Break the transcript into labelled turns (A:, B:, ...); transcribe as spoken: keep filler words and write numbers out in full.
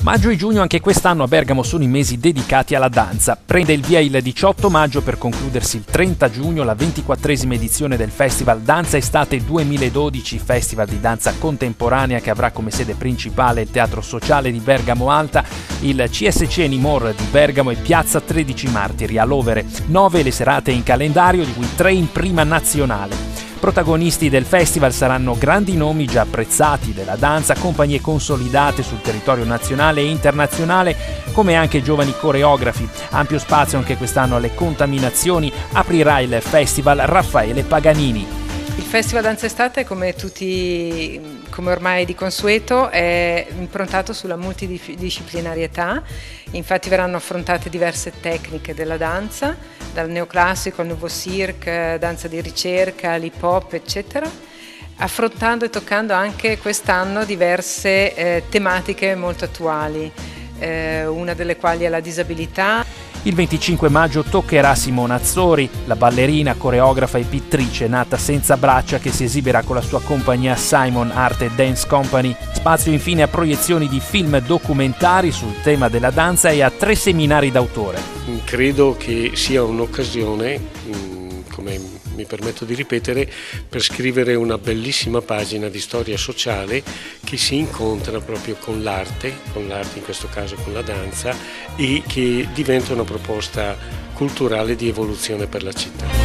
A: Maggio e giugno anche quest'anno a Bergamo sono i mesi dedicati alla danza. Prende il via il diciotto maggio per concludersi il trenta giugno la ventiquattresima edizione del Festival Danza Estate duemiladodici, festival di danza contemporanea che avrà come sede principale il Teatro Sociale di Bergamo Alta, il C S C Anymore di Bergamo e Piazza tredici Martiri a Lovere. Nove le serate in calendario, di cui tre in prima nazionale. Protagonisti del festival saranno grandi nomi già apprezzati della danza, compagnie consolidate sul territorio nazionale e internazionale, come anche giovani coreografi. Ampio spazio anche quest'anno alle contaminazioni, aprirà il festival Raffaele Paganini.
B: Il Festival Danza Estate, come tutti, come ormai di consueto, è improntato sulla multidisciplinarietà. Infatti verranno affrontate diverse tecniche della danza, dal neoclassico al nouveau cirque, danza di ricerca, l'hip hop, eccetera, affrontando e toccando anche quest'anno diverse eh, tematiche molto attuali, eh, una delle quali è la disabilità.
A: Il venticinque maggio toccherà Simona Azzori, la ballerina, coreografa e pittrice nata senza braccia che si esibirà con la sua compagnia Simon Art and Dance Company. Spazio infine a proiezioni di film documentari sul tema della danza e a tre seminari d'autore.
C: Credo che sia un'occasione, come mi permetto di ripetere, per scrivere una bellissima pagina di storia sociale che si incontra proprio con l'arte, con l'arte in questo caso con la danza, e che diventa una proposta culturale di evoluzione per la città.